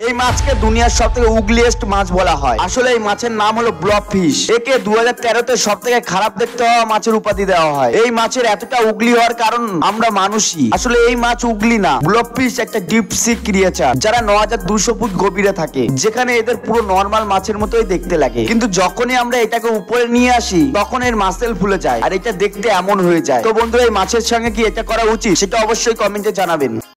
এই মাছকে দুনিয়ার সবথেকে উগলিয়েস্ট মাছ বলা হয়। আসলে এই মাছের নাম হলো ব্লব ফিশ। একে 2013-তে সবথেকে খারাপ দেখতে হওয়া মাছের উপাধি দেওয়া হয়। এই মাছের এতটা উগলি হওয়ার কারণ আমরা মানুষই। আসলে এই মাছ উগলি না, ব্লব ফিশ একটা ডিপ সি ক্রিয়েচার যারা 9200 ফুট গভীরে থাকে, যেখানে এদের পুরো নর্মাল মাছের মতোই দেখতে লাগে। কিন্তু যখনই আমরা এটাকে উপরে নিয়ে আসি তখন এর মাসেল ফুলে যায় আর এটা দেখতে এমন হয়ে যায়। তো বন্ধুরা, এই মাছের সঙ্গে কি এটা করা উচিত সেটা অবশ্যই কমেন্টে জানাবেন।